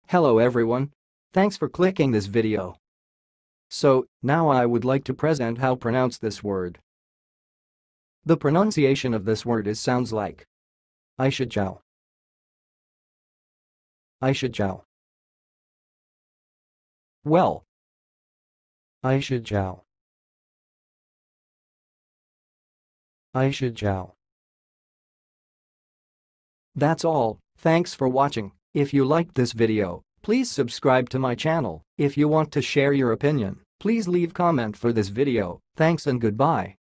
Hello everyone. Thanks for clicking this video. So, now I would like to present how pronounce this word. The pronunciation of this word sounds like Aishichau. Aishichau. Well. Aishichau. Aishichau. That's all. Thanks for watching. If you liked this video, please subscribe to my channel. If you want to share your opinion, please leave comment for this video. Thanks and goodbye.